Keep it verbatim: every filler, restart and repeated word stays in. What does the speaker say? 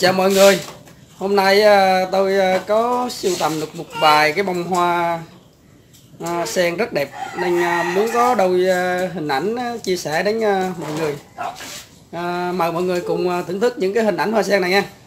Chào mọi người. Hôm nay à, tôi à, có sưu tầm được một vài cái bông hoa à, sen rất đẹp nên à, muốn có đôi à, hình ảnh à, chia sẻ đến à, mọi người. À, mời mọi người cùng à, thưởng thức những cái hình ảnh hoa sen này nha.